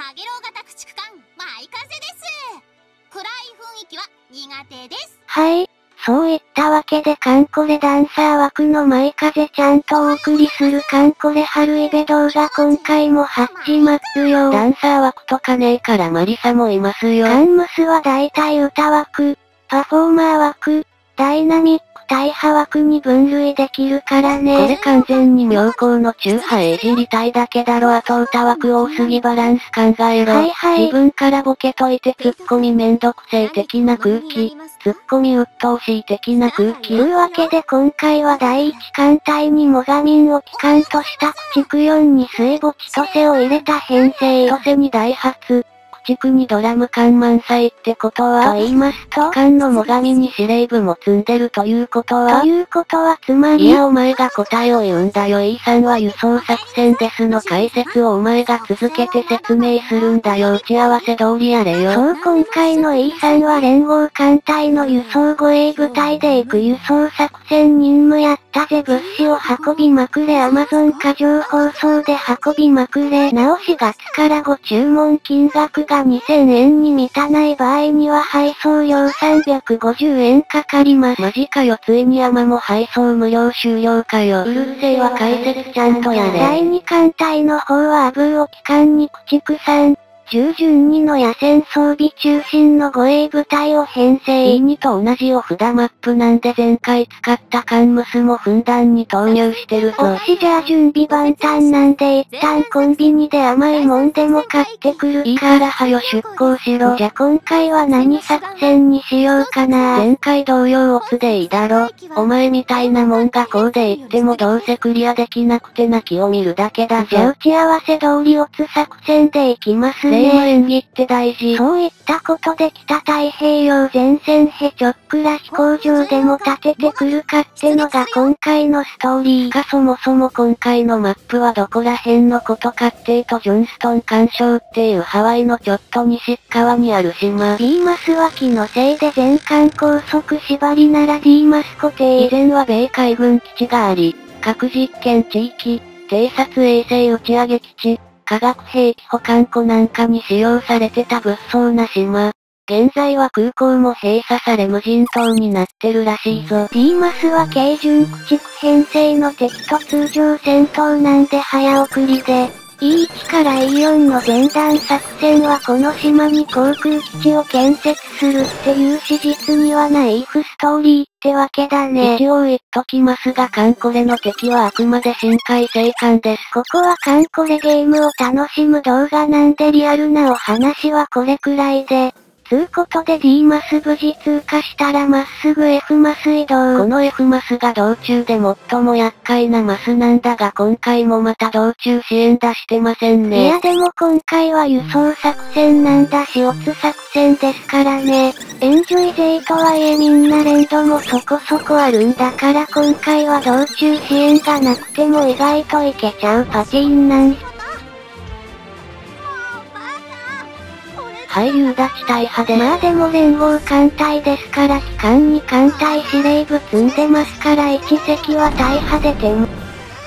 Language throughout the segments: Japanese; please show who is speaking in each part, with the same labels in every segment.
Speaker 1: かげろう型駆逐艦マイカゼです。暗い雰囲気は苦手です。
Speaker 2: はい。そういったわけでカンコレダンサー枠のマイカゼちゃんとお送りするカンコレ春イベ動画今回も始まるよ。
Speaker 3: ダンサー枠とかねえからマリサもいますよ。
Speaker 2: カンムスはだいたい歌枠、パフォーマー枠、ダイナミック大派枠に分類できるからね。
Speaker 3: これ完全に妙高の中派いじりたいだけだろ。あと歌枠多すぎバランス考えろ。
Speaker 2: はいはい。
Speaker 3: 自分からボケといてツッコミめんどくせえ的な空気。ツッコミ鬱陶しい的な空気。
Speaker 2: というわけで今回は第一艦隊にモガミンを機関とした駆逐4に水墓千歳を入れた編成。
Speaker 3: 千歳にダイハツ。駆逐にドラム缶満載ってことは、
Speaker 2: と言いますと、
Speaker 3: 機関のモガミに司令部も積んでるということは、
Speaker 2: つまり、
Speaker 3: いやお前が答えを言うんだよ。E さんは輸送作戦ですの解説をお前が続けて説明するんだよ。打ち合わせ通りやれよ。
Speaker 2: そう今回の E さんは連合艦隊の輸送護衛部隊で行く輸送作戦任務やったぜ。物資を運びまくれ。アマゾン過剰放送で運びまくれ。なお4月からご注文金額が2000円に満たない場合には配送料350円かかります。
Speaker 3: マジかよ。ついに山も配送無料終了かよ。うるせえわ。解説ちゃんとやれ。
Speaker 2: 第2艦隊の方はアブーを機関に駆逐3。従順2の野戦装備中心の護衛部隊を編成。
Speaker 3: E2 と同じお札マップなんで前回使ったカンムスもふんだんに投入してるぞ。
Speaker 2: おっしじゃあ準備万端なんで一旦コンビニで甘いもんでも買ってくるか。
Speaker 3: いいからはよ出航しろ。
Speaker 2: じゃ今回は何作戦にしようかな。
Speaker 3: 前回同様オツでいいだろ。お前みたいなもんがこうで言ってもどうせクリアできなくて泣きを見るだけだぞ。
Speaker 2: じゃあ打ち合わせ通りオツ作戦でいきますね。
Speaker 3: 霊夢演技って大事。
Speaker 2: そういったことで北太平洋前線へちょっくら飛行場でも立ててくるかってのが今回のストーリー。
Speaker 3: そもそも今回のマップはどこら辺のことかっていうとジョンストン環礁っていうハワイのちょっと西側にある島。
Speaker 2: ディーマスは木のせいで全艦高速縛りならディーマス固定。
Speaker 3: 以前は米海軍基地があり、核実験地域、偵察衛星打ち上げ基地、化学兵器保管庫なんかに使用されてた物騒な島。現在は空港も閉鎖され無人島になってるらしいぞ。
Speaker 2: ディーマスは軽準駆逐編成の敵と通常戦闘なんで早送りで、E1 から E4 の前段作戦はこの島に航空基地を建設するっていう史実にはないイフストーリーってわけだね。
Speaker 3: 一応言っときますがカンコレの敵はあくまで深海生艦です。
Speaker 2: ここはカンコレゲームを楽しむ動画なんでリアルなお話はこれくらいで。つうことで D マス無事通過したらまっすぐ F マス移動。
Speaker 3: この F マスが道中で最も厄介なマスなんだが今回もまた道中支援出してませんね。
Speaker 2: いやでも今回は輸送作戦なんだしオツ作戦ですからね。エンジョイ勢とはいえみんな連動もそこそこあるんだから今回は道中支援がなくても意外といけちゃうパチンなん
Speaker 3: はい夕立大派で。
Speaker 2: まあでも連合艦隊ですから機関に艦隊司令部積んでますから一隻は大派でても。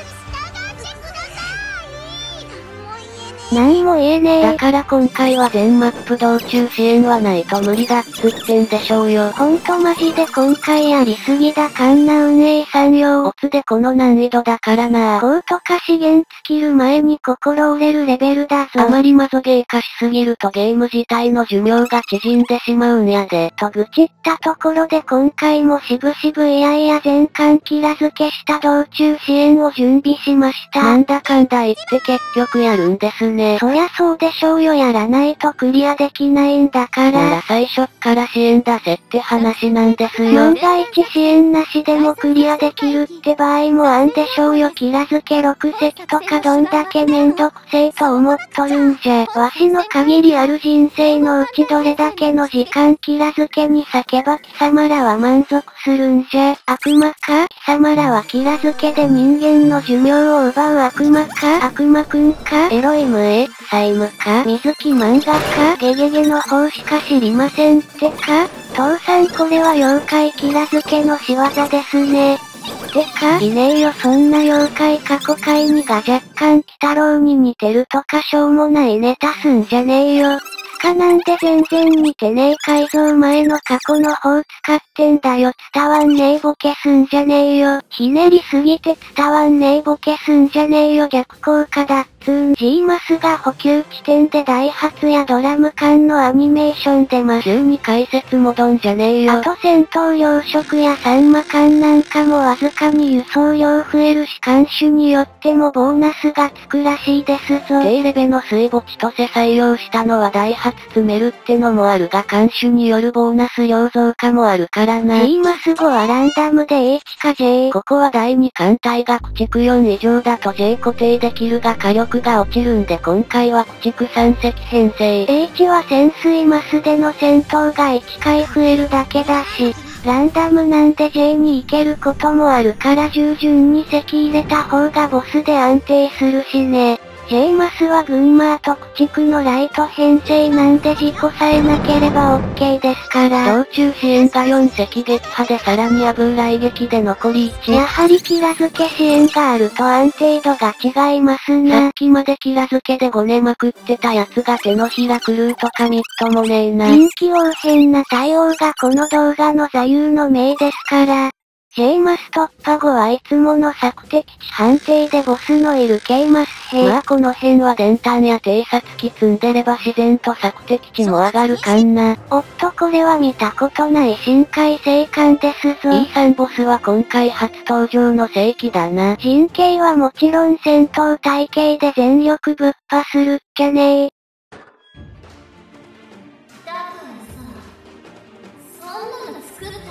Speaker 2: なんも言えねえ。
Speaker 3: だから今回は全マップ道中支援はないと無理だっつってんでしょうよ。
Speaker 2: ほんとマジで今回やりすぎだカンナ運営産業。
Speaker 3: オツでこの難易度だからな。
Speaker 2: こうとか資源尽きる前に心折れるレベルだぞ。
Speaker 3: あまりマゾゲー化しすぎるとゲーム自体の寿命が縮んでしまうんやで。
Speaker 2: と愚痴ったところで今回もしぶしぶいやいや全艦キラ付けした道中支援を準備しました。
Speaker 3: なんだかんだ言って結局やるんですね。
Speaker 2: そりゃそうでしょうよ。やらないとクリアできないんだから。
Speaker 3: なら最初っから支援出せって話なんですよ。
Speaker 2: 万が一支援なしでもクリアできるって場合もあんでしょうよ。キラ付け6隻とかどんだけめんどくせえと思っとるんじゃ。わしの限りある人生のうちどれだけの時間キラ付けに割けば貴様らは満足するんじゃ。悪魔か貴様らはキラ付けで人間の寿命を奪う悪魔か悪魔くんかエロイム債務か水木漫画かゲゲゲの方しか知りませんってか父さんこれは妖怪キラ付けの仕業ですね。 てかいねえよそんな妖怪過去回にが若干鬼太郎に似てるとかしょうもないネタすんじゃねえよ。つかなんで全然似てねえ改造前の過去の方使ってんだよ伝わんねえボケすんじゃねえよ。ひねりすぎて伝わんねえボケすんじゃねえよ逆効果だっつーん。G マスが補給地点でダイハツやドラム缶のアニメーションでます。
Speaker 3: 急に解説戻んじゃねえよ。
Speaker 2: あと戦闘養殖やサンマ缶なんかもわずかに輸送量増えるし艦種によってもボーナスがつくらしいですぞ。
Speaker 3: 低レベの水墓千歳採用したのはダイハツ詰めるってのもあるが艦種によるボーナス量増加もあるからな。
Speaker 2: G マス5はランダムで H か J。
Speaker 3: ここは第2艦隊が駆逐4以上だと J 固定できるが火力が落ちるんで今回は駆逐3隻編成。
Speaker 2: H は潜水マスでの戦闘が1回増えるだけだし、ランダムなんで J に行けることもあるから従順に席入れた方がボスで安定するしね。J マスは群馬と駆逐のライト編成なんで事故さえなければ OK ですから。
Speaker 3: 道中支援が4隻撃破でさらにアブー雷撃で残り1。
Speaker 2: やはりキラ付け支援があると安定度が違いますな。
Speaker 3: さっきまでキラ付けでごねまくってたやつが手のひらクルーとかみっともねえな。
Speaker 2: 臨機応変な対応がこの動画の座右の銘ですから。J マス突破後はいつもの索敵地判定でボスのいる K マス兵。
Speaker 3: まあこの辺は電炭や偵察機積んでれば自然と索敵地も上がるかんな。
Speaker 2: おっとこれは見たことない深海生還ですぞ。
Speaker 3: E3 ボスは今回初登場の正規だな。
Speaker 2: 人形はもちろん戦闘体系で全力ぶっ破するっきゃねー。
Speaker 1: だからさ、そんなの作ったってさ、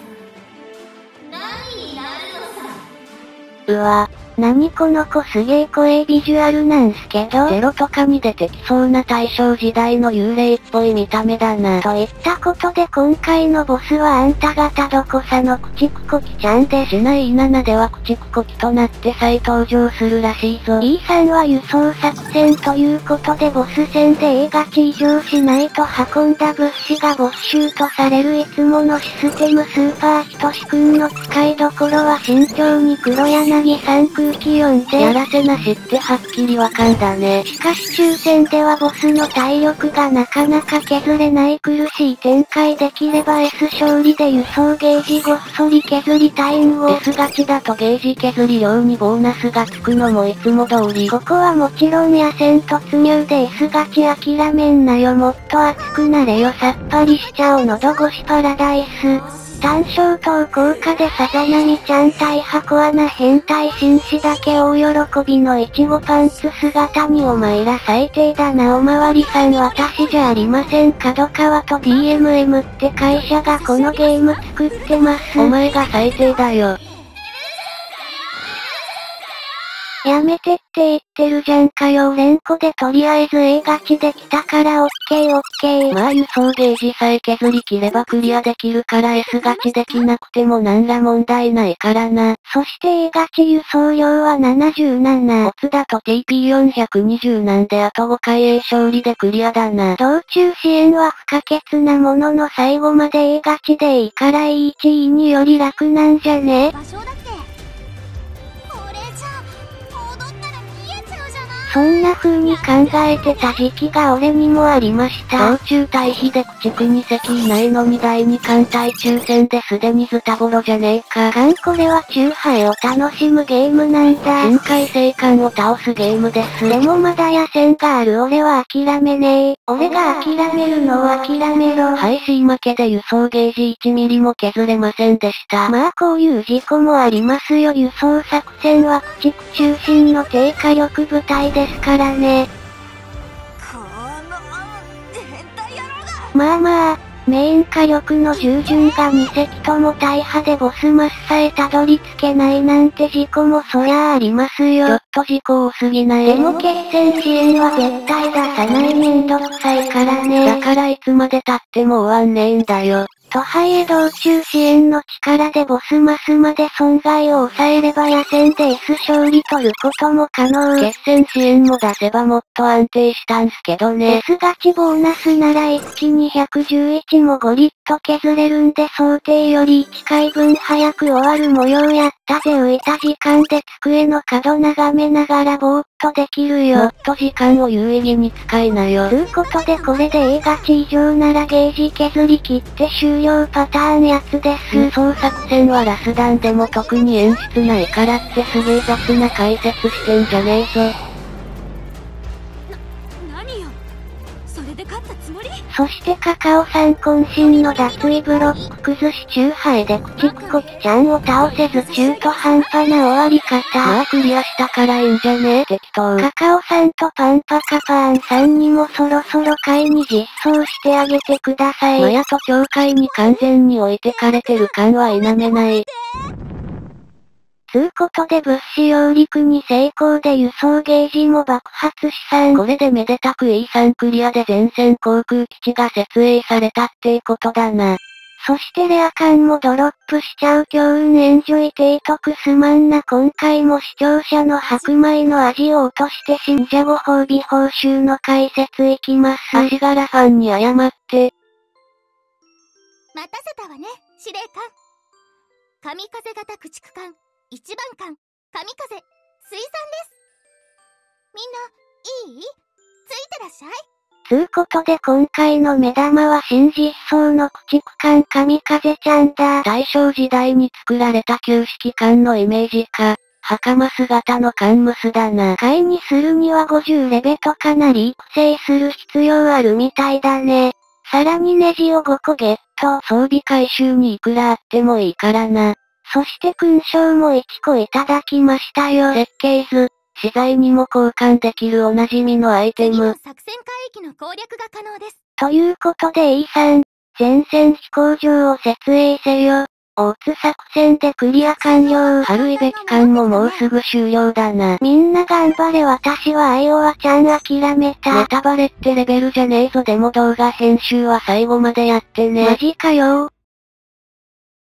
Speaker 1: 何になるのさ。
Speaker 2: うわ、何この子すげえ濃いビジュアルなんすけど。
Speaker 3: ゼロとかに出てきそうな大正時代の幽霊っぽい見た目だな。
Speaker 2: といったことで今回のボスはあんた方どこさの駆逐コキちゃんです。
Speaker 3: しない7では駆逐コキとなって再登場するらしいぞ。
Speaker 2: E3 は輸送作戦ということでボス戦で A 勝ち以上しないと運んだ物資が没収とされるいつものシステムスーパーひとしくんの使いどころは慎重に黒柳さん空気読んで。
Speaker 3: やらせなしってはっきりわかんだね。
Speaker 2: しかし抽選ではボスの体力がなかなか削れない苦しい展開できれば S 勝利で輸送ゲージごっそり削りタイムを。
Speaker 3: S 勝ちだとゲージ削り量にボーナスがつくのもいつも通り。
Speaker 2: ここはもちろん野戦突入で S 勝ち諦めんなよもっと熱くなれよさっぱりしちゃお喉越しパラダイス。単焦灯効果でさざ波ちゃん大破コアな変態紳士だけ大喜びのイチゴパンツ姿にお前ら最低だなおまわりさん私じゃありません角川と DMM って会社がこのゲーム作ってます。
Speaker 3: お前が最低だよ。
Speaker 2: やめてって言ってるじゃんかよ連呼でとりあえず A 勝ちできたからオッケーオッケー。
Speaker 3: まあ輸送ゲージさえ削り切ればクリアできるから S 勝ちできなくても何ら問題ないからな。
Speaker 2: そして A 勝ち輸送量は77。
Speaker 3: オツだと TP420 なんであと5回 A 勝利でクリアだな。
Speaker 2: 道中支援は不可欠なものの最後まで A 勝ちでいいから E1、E2 より楽なんじゃね。
Speaker 1: 場所だって、これじゃ踊ったら見えちゃうじゃない。
Speaker 2: そんな風に考えてた時期が俺にもありました。
Speaker 3: 道中対比で駆逐2隻いないのに第2艦隊抽選ですでにズタボロじゃねえか。
Speaker 2: これはチューハイを楽しむゲームなんだ。
Speaker 3: 深海生艦を倒すゲームです。
Speaker 2: でもまだ野戦がある俺は諦めねえ。俺が諦めるのを諦めろ。
Speaker 3: はい C 負けで輸送ゲージ1ミリも削れませんでした。
Speaker 2: まあこういう事故もありますよ。輸送作戦は駆逐中心の低火力部隊ですからね。
Speaker 1: この変態野郎が。
Speaker 2: まあまあ、メイン火力の従順が2隻とも大破でボスマスさえたどり着けないなんて事故もそりゃありますよ。
Speaker 3: ちょっと事故多すぎない？
Speaker 2: でも決戦支援は絶対出さないめんどくさいからね。
Speaker 3: だからいつまで経っても終わんねえんだよ。
Speaker 2: とはいえ道中支援の力でボスマスまで損害を抑えれば野戦で S 勝利取ることも可能。
Speaker 3: 決戦支援も出せばもっと安定したんすけどね。
Speaker 2: S 勝ちボーナスなら一気に111も5リッと削れるんで想定より1回分早く終わる模様やったぜ。浮いた時間で机の角眺めながらぼーっとできるよ。
Speaker 3: もっと時間を有意義に使いなよ。
Speaker 2: つうことでこれで A 勝ち以上ならゲージ削り切って終了パターンやつです。
Speaker 3: 輸送作戦はラスダンでも特に演出ないからってすげえ雑な解説してんじゃねえぞ。
Speaker 4: 何よ、それで勝ったつもり？
Speaker 2: そしてカカオさん渾身の脱衣ブロック崩しチューハイでクチクコキちゃんを倒せず中途半端な終わり方。
Speaker 3: まあクリアしたからいいんじゃねえ適当。
Speaker 2: カカオさんとパンパカパーンさんにもそろそろ会に実装してあげてください。
Speaker 3: マヤと教会に完全に置いてかれてる感は否めない。
Speaker 2: つうことで物資揚陸に成功で輸送ゲージも爆発し3。
Speaker 3: これでめでたく E3 クリアで前線航空基地が設営されたってことだな。
Speaker 2: そしてレア感もドロップしちゃう強運エンジョイ提督すまんな。今回も視聴者の白米の味を落として信者ご褒美報酬の解説いきます。
Speaker 3: 足柄ファンに謝って。
Speaker 1: 待たせたわね、司令官。神風型駆逐艦1番艦神風水産です。みんないい？ついてらっしゃい。
Speaker 2: つうことで今回の目玉は新実装の駆逐艦神風ちゃんだ。
Speaker 3: 大正時代に作られた旧式艦のイメージか。袴姿の艦ムスだな。
Speaker 2: 回にするには50レベとかなり育成する必要あるみたいだね。さらにネジを5個ゲット。
Speaker 3: 装備回収にいくらあってもいいからな。
Speaker 2: そして勲章も1個いただきましたよ。
Speaker 3: 設計図、資材にも交換できるおなじみのアイテム。
Speaker 1: 次の作戦海域の攻略が可能です。
Speaker 2: ということで E さん、前線飛行場を設営せよ。大津作戦でクリア完了。
Speaker 3: ハルイベ期間ももうすぐ終了だな。
Speaker 2: みんな頑張れ。私はアイオワちゃん諦めた。
Speaker 3: ネタバレってレベルじゃねえぞ。でも動画編集は最後までやってね。
Speaker 2: マジかよ。